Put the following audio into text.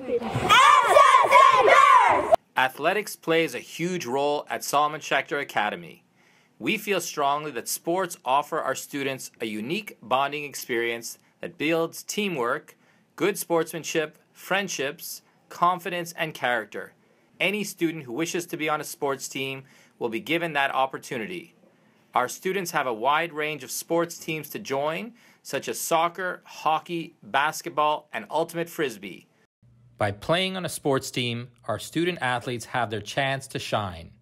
Athletics plays a huge role at Solomon Schechter Academy. We feel strongly that sports offer our students a unique bonding experience that builds teamwork, good sportsmanship, friendships, confidence, and character. Any student who wishes to be on a sports team will be given that opportunity. Our students have a wide range of sports teams to join, such as soccer, hockey, basketball, and ultimate frisbee. By playing on a sports team, our student athletes have their chance to shine.